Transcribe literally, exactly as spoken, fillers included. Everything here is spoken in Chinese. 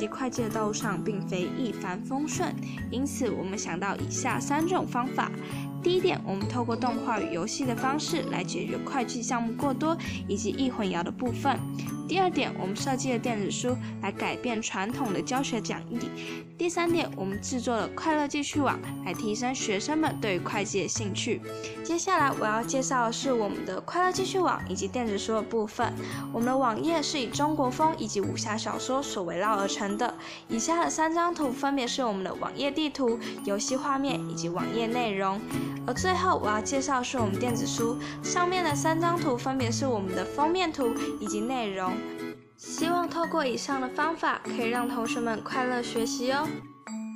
习会计的道路上并非一帆风顺，因此我们想到以下三种方法。第一点，我们透过动画与游戏的方式来解决会计项目过多以及易混淆的部分。第二点，我们设计了电子书来改变传统的教学讲义。第三点，我们制作了快乐记叙网来提升学生们对于会计的兴趣。接下来我要介绍的是我们的快乐记叙网以及电子书的部分。我们的网页是以中国风以及武侠小说所围绕而成的。以下的三张图分别是我们的网页地图、游戏画面以及网页内容。而最后我要介绍的是我们电子书，上面的三张图分别是我们的封面图以及内容。希望透过以上的方法，可以让同学们快乐学习哦。